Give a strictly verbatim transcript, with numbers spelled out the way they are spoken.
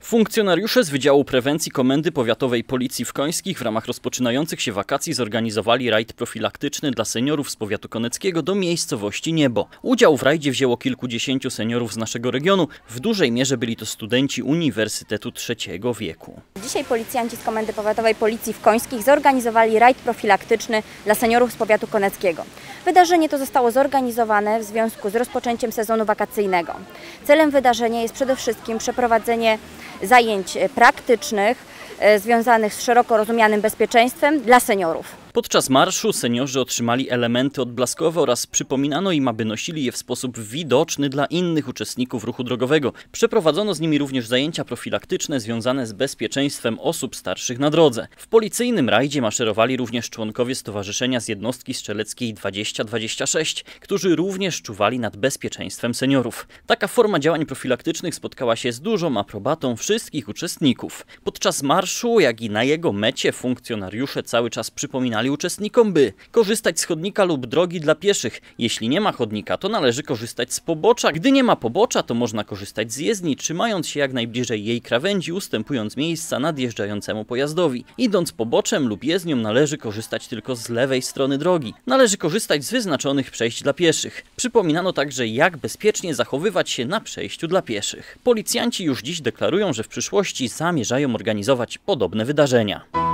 Funkcjonariusze z Wydziału Prewencji Komendy Powiatowej Policji w Końskich w ramach rozpoczynających się wakacji zorganizowali rajd profilaktyczny dla seniorów z powiatu koneckiego do miejscowości Niebo. Udział w rajdzie wzięło kilkudziesięciu seniorów z naszego regionu. W dużej mierze byli to studenci Uniwersytetu Trzeciego Wieku. Dzisiaj policjanci z Komendy Powiatowej Policji w Końskich zorganizowali rajd profilaktyczny dla seniorów z powiatu koneckiego. Wydarzenie to zostało zorganizowane w związku z rozpoczęciem sezonu wakacyjnego. Celem wydarzenia jest przede wszystkim przeprowadzenie zajęć praktycznych związanych z szeroko rozumianym bezpieczeństwem dla seniorów. Podczas marszu seniorzy otrzymali elementy odblaskowe oraz przypominano im, aby nosili je w sposób widoczny dla innych uczestników ruchu drogowego. Przeprowadzono z nimi również zajęcia profilaktyczne związane z bezpieczeństwem osób starszych na drodze. W policyjnym rajdzie maszerowali również członkowie Stowarzyszenia z Jednostki Strzeleckiej dwadzieścia dwadzieścia sześć, którzy również czuwali nad bezpieczeństwem seniorów. Taka forma działań profilaktycznych spotkała się z dużą aprobatą wszystkich uczestników. Podczas marszu, jak i na jego mecie funkcjonariusze cały czas przypominali uczestnikom, by korzystać z chodnika lub drogi dla pieszych. Jeśli nie ma chodnika, to należy korzystać z pobocza. Gdy nie ma pobocza, to można korzystać z jezdni, trzymając się jak najbliżej jej krawędzi, ustępując miejsca nadjeżdżającemu pojazdowi. Idąc poboczem lub jezdnią, należy korzystać tylko z lewej strony drogi. Należy korzystać z wyznaczonych przejść dla pieszych. Przypominano także, jak bezpiecznie zachowywać się na przejściu dla pieszych. Policjanci już dziś deklarują, że w przyszłości zamierzają organizować podobne wydarzenia.